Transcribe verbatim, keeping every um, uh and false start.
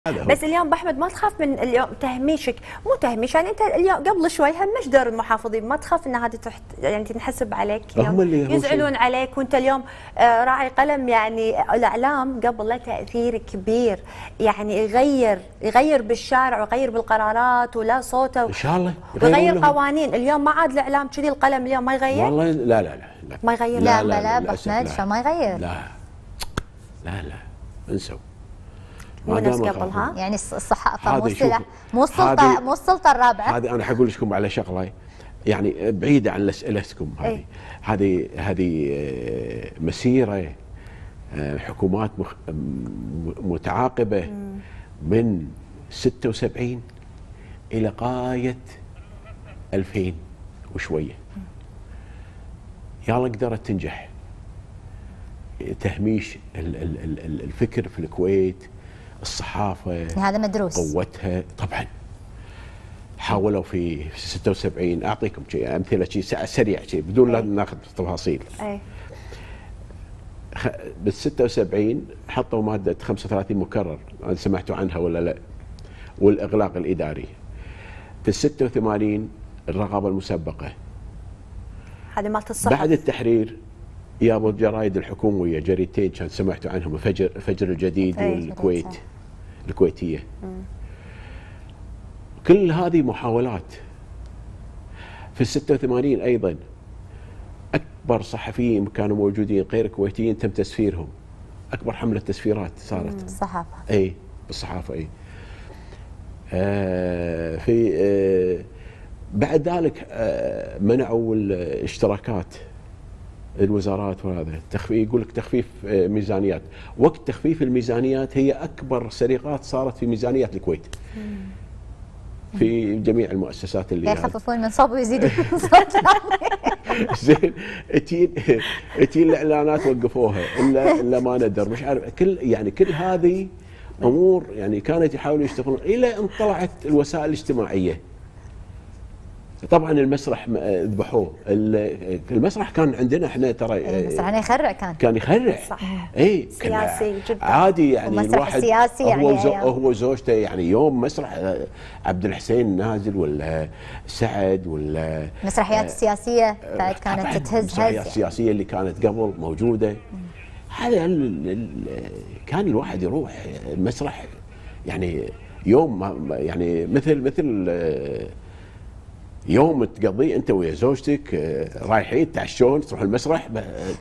بس اليوم باحمد ما تخاف من اليوم تهميشك، مو تهميش يعني انت اليوم قبل شوي همش دور المحافظين، ما تخاف ان هذه تحت يعني تنحسب عليك هم اللي يزعلون عليك، وانت اليوم آه راعي قلم. يعني الاعلام قبل له تاثير كبير، يعني يغير يغير بالشارع ويغير بالقرارات ولا صوته ان شاء الله ويغير قوانين. اليوم ما عاد الاعلام كذي القلم اليوم ما يغير والله. لا لا لا, لا. ما يغير. لا لا لا باحمد شو ما يغير. لا لا لا انسوا. مو نفس قبل ها؟ يعني الصحافه مو السلطه مو السلطه مو السلطه الرابعه. هذه انا حقول لكم على شغله يعني بعيده عن اسئلتكم. هذه هذه هذه مسيره حكومات متعاقبه من ستة وسبعين الى غايه ألفين وشويه. يلا قدرت تنجح تهميش الفكر في الكويت، الصحافه هذا مدروس قوتها طبعا. حاولوا في ستة وسبعين اعطيكم شيء امثله شيء سريع شيء بدون لا ناخذ تفاصيل. اي بال ستة وسبعين حطوا ماده خمسة وثلاثين مكرر، سمعتوا عنها ولا لا؟ والاغلاق الاداري. في ال ستة وثمانين الرقابه المسبقه. هذه مالت الصحه. بعد التحرير يابوا الجرايد الحكوميه جريدتين كان سمعتوا عنهم، فجر فجر الجديد والكويت الكويتيه. مم. كل هذه محاولات. في ال ستة وثمانين ايضا اكبر صحفيين كانوا موجودين غير كويتيين تم تسفيرهم. اكبر حمله تسفيرات صارت بالصحافه. اي بالصحافه اي. آه في آه بعد ذلك آه منعوا الاشتراكات الوزارات وهذا تخفيف، يقول لك تخفيف ميزانيات. وقت تخفيف الميزانيات هي اكبر سرقات صارت في ميزانيات الكويت. مم. في جميع المؤسسات اللي يخففون من صوب ويزيدون من صوب. زين تجي تجي الاعلانات وقفوها الا الا ما ندر مش عارف كل يعني كل هذه امور يعني كانت يحاولوا يشتغلون الى ان طلعت الوسائل الاجتماعيه. طبعا المسرح ذبحوه. المسرح كان عندنا احنا ترى المسرح يعني يخرع كان كان يخرع صح. اي سياسي جدا عادي يعني الواحد السياسي يعني هو يعني هو وزوجته يعني يوم مسرح عبد الحسين نازل ولا سعد ولا المسرحيات السياسيه بعد كانت تتهز. المسرحيات السياسيه اللي كانت قبل موجوده. هذا كان الواحد يروح المسرح يعني يوم يعني مثل مثل يوم تقضيه انت ويا زوجتك رايحين تعشون تروح المسرح.